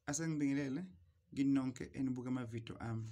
Asengibingelele kinonke enibuka amavideo ami.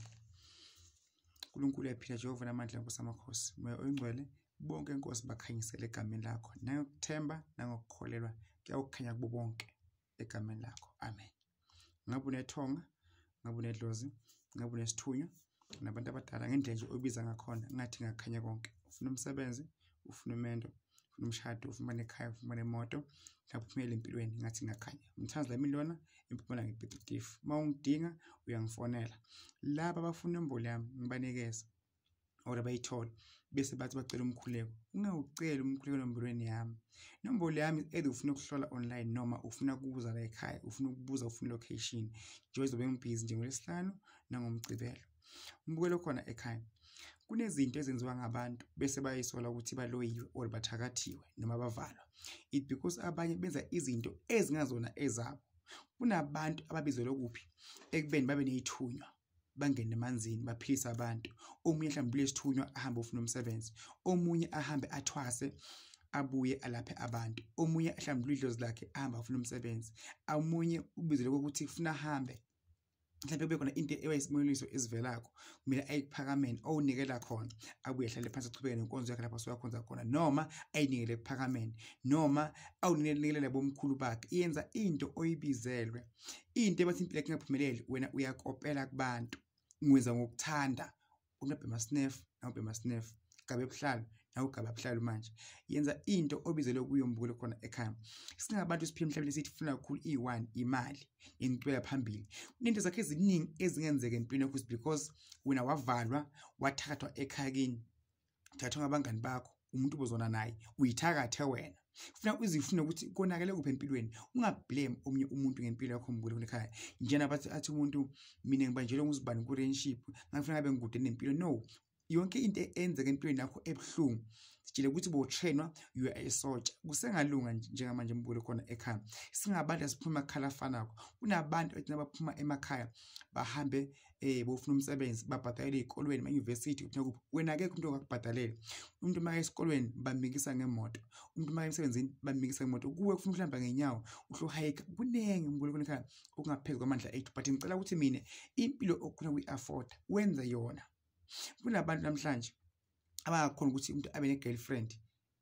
uNkulunkulu yaphila Jehova namandla Nkosi amakhosi. Moya oyingcwele bonke Nkosi bakhanyisele egameni lakho. Nangokuthemba nangokukholelwa kuyakukhanya kubo bonke egameni lakho. Amen. Ngabe unethonga, ngabe unedlozi, ngabe unesithunywa nabantu abadala ngendlela nje obiza ngakhona ngathi ngakhanya konke. Ufuna umsebenzi, ufuna umendo, ufuna umshado, ufuna ekhaya, ufuna imoto, uphumele empilweni ngathi ngakhanya. Mthandazi lami lona impumela ngibhidif. Mawungidinga uyangifonela. Laba abafuna inombolo yami ngibanikeza ora bayithola bese bathi bacela umkhuleko. Ungawucela umkhuleko enomborweni yami. Inombolo yami ufuna ukuhlola online noma ufuna ukubuza la ekhaya, ufuna ukubuza ufuna location. Nje uzobe ngibhizi njengoLesihlanu nangomgcibelo. Umbukelo khona ekhaya. Kunezinto ezenziwa ngabantu bese bayisola ukuthi baloyiwe or bathakathiwe noma bavalwa. It because abanye benza izinto ezingazona ezabo. Kunabantu ababizelwe kuphi ekubeni babe nezithunywa bangene emanzini baphilisa abantu. Omunye mhlawumbe lesithunywa ahambe ufuna umsebenzi, omunye ahambe athwase abuye alaphe abantu, omunye mhlawumbe idlozi lakhe ahamba afuna umsebenzi, omunye ubizelwe ukuthi ufuna ahambe mhlawumbe kube khona into ewayisimoliso esivelako kumele ayiphakameni owunikela khona abuye ehlale phansi achubeke nenkonzo yakhe lapho soyakhonza khona noma ayinikele ephakameni noma awunikelele bomkhulu bakhe. Yenza into oyibizelwe. Into ebathi impilo yakhe ingaphumeleli wena uyakopela kubantu. Ngwenza ngokuthanda. Unabhema snef nawubhema snef gabe ebuhlalo nawe ugaba ebuhlalo manje. Yenza into obizelwe kuyo mbukelo khona ekhaya. Singabantu siphila emhlabeni sithi funa kakhulu i1 imali ingcwela phambili. Kunento zakhe eziningi ezingenzeka empilweni yakho because wena wavalwa wathathwa ekhaya kini. Thathwa ngabangani bakho umuntu obozona naye uyithakathe wena. Ufuna uzifuna ukuthi konakele kuphi empilweni. Ungablame omunye umuntu ngempilo yakho mbukelo khona ekhaya. Njena bathi athi umuntu mina ngibanjelwe nguzibani ku relationship ngafuna ngabe ngikude nempilo. No. Yonke into enzeka empilweni yakho ebuhlungu sitshele ukuthi botrainwa you are a soldier. Kusengalunga njengamanje mbukelo khona ekhaya. Singabantu asiphuma emakhala afanako. Kunabantu ethi nabaphuma emakhaya bahambe bofuna umsebenzi babhadalele ezikolweni emayunivesithi ukuthi wena akekho umuntu ongakubhadalela. Umuntu maka esikolweni bamikisa ngemoto, umuntu maka emsebenzini bamikisa ngemoto. Kuwe kufuna uhlamba ngenyawo uhlohayika kunenge mbukelo khona ekhaya okungaphezulu kwamandla ethu. But ngicela ukuthi mina impilo okufuna uyi-afford wenze yona. Kunabantu namhlanje abakhona ukuthi umuntu abe ne-girlfriend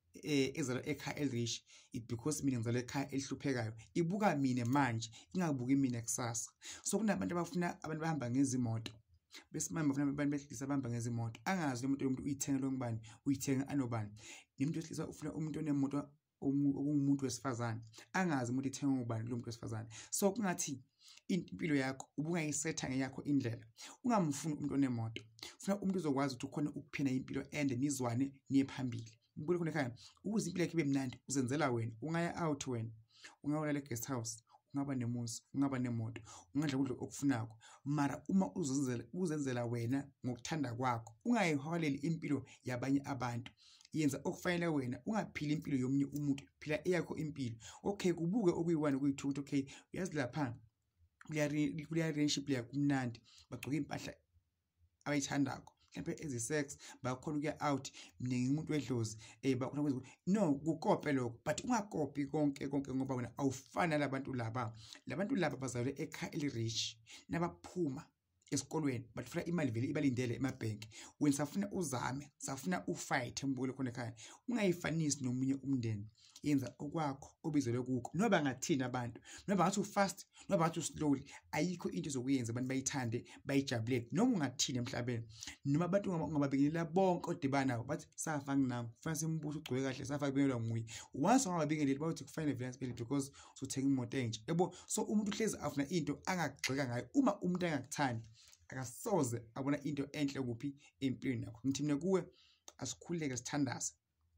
ezalwa ekhaya elirish it because mina ngizalwa ekhaya elihluphekayo. Ibuka mina manje ingabuki mina kusasa. So kunabantu abafuna abantu bahamba ngezimoto besimanje bafuna abantu behlisa bahamba ngezimoto. Angazi umuntu uyithenga ngubani uyithenga anobani. Nemuntu wehlisa ufuna umuntu onemoto okungumuntu wesifazane. Angazi umuntu ithenga ngubani lo muntu wesifazane. So kungathi impilo yakho ubungayisetha ngeyakho indlela. Ungamfuni umuntu onemoto. Ufuna umuntu ozokwazi ukuthi ukhona ukuphina impilo ende nizwane niye phambili. Mbukelo khona ekhaya ukuze impilo yakhe ibe mnandi uzenzela wena. Ungaya out wena. Ungawulala guest house, ungaba nemuzi, ungaba nemoto, ungadla ukudla okufunako. Mara uma uzenzela wena ngokuthanda kwakho, ungayiholeli impilo yabanye abantu. Yenza okufanele wena, ungaphili impilo yomunye umuntu, phila eyakho impilo. Okay, kubuke okuyi1 okuyi2 okay, uyazi lapha kuya relationship yakho kumnandi, bagcoka impahla abayithandako. Mhlawumbe ezi-sex bakhona ukuya out mningi umuntu wedlozi bakhona kwenza no kukope lokho but ungakopi konke ngoba wena awufani nalabantu laba. Labantu laba bazalwe ekhaya elirish nabaphuma esikolweni bathola imali vele ibalindele emabhenki. Wena safuna uzame, safuna ufight mbukelo khona ekhaya. Ungayifanisi nomunye umndeni. Yenza okwakho obizelwe kukho. Noba ngathina abantu, noba ngathi ufast, noba ngathi uslowly, ayikho into zokuyenza abantu bayithande, bayijabulele. Noma ungathina emhlabeni, noma abantu ungababingelela bonke odibana nabo bathi safa nginami, kufanele simbuzo ugcoke kahle, safa kubingelwa nguye. Once ungababingeleli bathi kufanele vele sibele because usuthenga imoto enje. Yebo, so umuntu hlezi afuna into angagxeka ngayo. Uma umuntu angakuthandi akasoze abona into enhle kuphi empilweni yakho. Ngithi mina kuwe asikhuleke sithandaze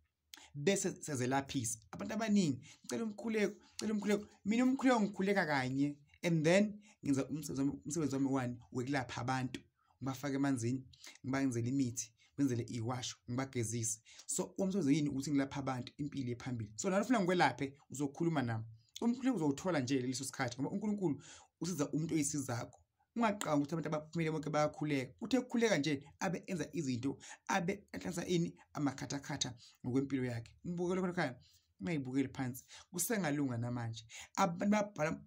bese sezelaphisa abantu abaningi. Ngicela umkhuleko, mina umkhuleko ngikhuleka kanye and then ngenza umsebenzi wami one wekulapha abantu. Ngibafaka emanzini, ngibenzele imithi, ngibenzele iwasho, ngibagezise. So umsebenzi yini ukuthi ngilapha abantu impilo ephambili. So nalo ufuna ngikwelaphe uzokhuluma nami. Umkhuleko uzowuthola nje leso sikhathi ngoba uNkulunkulu usiza umuntu oyisizakho. Ungaqanga ukuthi abantu abaphumile bonke bayakhuleka. Uthe ukukhuleka nje abe enza izinto abe ehlanza ini amakhathakhatha ngokwempilo yakhe. Mbukelo khona ekhaya ungayibukeli phansi. Kusengalunga namanje. Abantu babhala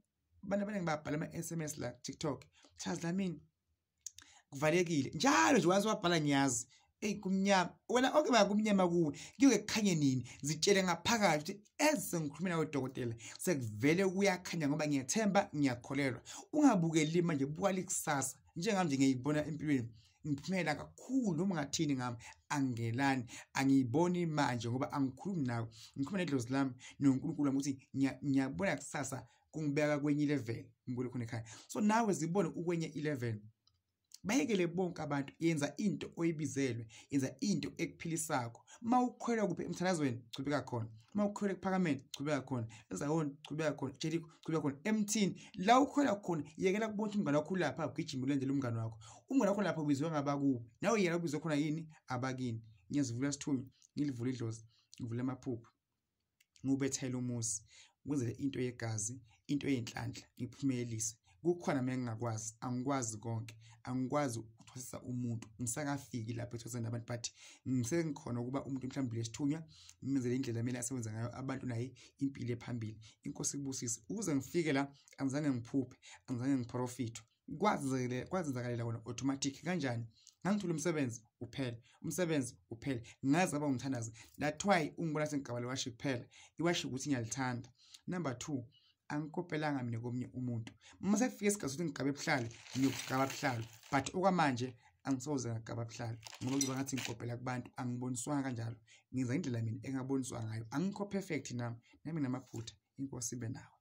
abantu abaningi babhala ama-SMS la TikTok chazi lami kuvalekile njalo nje wazi wabhala ngiyazi kumnyama wena okay bakumnyama kuwe kuyoke kukhanye nini zitshele ngaphakathi ukuthi ezengikhuluma nawe dokotela sekuvele kuyakhanya ngoba ngiyathemba ngiyakholelwa ungabukeli manje buka likusasa njengami nje ngiyibona empilweni ngiphumela kakhulu uma ngathini ngami angelani angiyiboni manje ngoba angikhulumi nawe ngikhuluma nedlozi lami noNkulunkulu wami ukuthi ngiyabona kusasa kungibeka kwenye level ngibule khona ekhaya so nawe zibone ukwenye level bayekele bonke abantu yenza into oyibizelwe yenza into ekuphilisako mawukholwa kuphi emthandazweni chubeka khona mawukholwa kuphakameni chubeka khona ezawona chubeka khona Jericho chubeka khona emthini la ukholwa khona yekela kubona umngane wakho lapha ugijima ulendele umngane wakho umngane wakho lapha ubizwe ngabakubi nawe yena ubizwe khona yini abakini ngiyazivula isithunywa ngilivula idlozi ngivula amaphupho ngubethela umuzi ngenzele into yegazi into yenhlanhla ngiphumelelise kukhona mina ngingakwazi angikwazi konke angikwazi ukuthwasa umuntu ngisakafiki lapho ethwasana nabantu but ngisengikhona ukuba umuntu mhlawumbe lesithunywa ngimenzele indlela kumele asebenza ngayo abantu naye impilo ephambili inkosi ibusise ukuze ngifike la angizange ngiphuphe angizange ngiprofit kwazenzakalela wona automatic kanjani ngangithola umsebenzi uphele ngazi aba umthandazi that's why ungibona sengigabale worship phela iworship ukuthi ngiyalithanda number 2 angikopelanga mina komunye umuntu mase kufika isikhathi ukuthi ngigabe ebuhlalo ngiyokugaba ebuhlalo but okwamanje angisoze ngagaba ebuhlalo ngoba kuba ngathi ngikopela kubantu angiboniswanga kanjalo ngenza indlela mina engaboniswa ngayo angikho perfect nami namaphutha inkosi ibe nawo.